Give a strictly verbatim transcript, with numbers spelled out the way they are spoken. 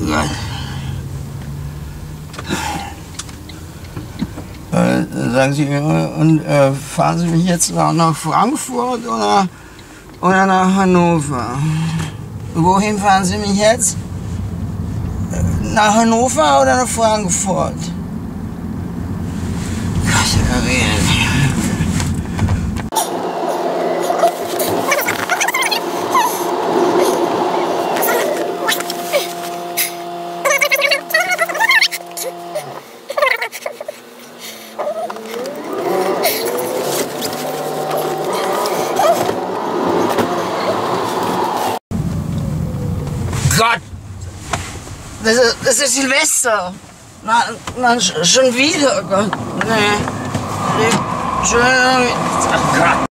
Gott. Äh, sagen Sie, und äh, fahren Sie mich jetzt nach, nach Frankfurt oder, oder nach Hannover? Wohin fahren Sie mich jetzt? Nach Hannover oder nach Frankfurt? Gott! Das ist, das ist Silvester! Na, na, schon wieder, Gott. Nee. Entschuldigung. Ach Gott.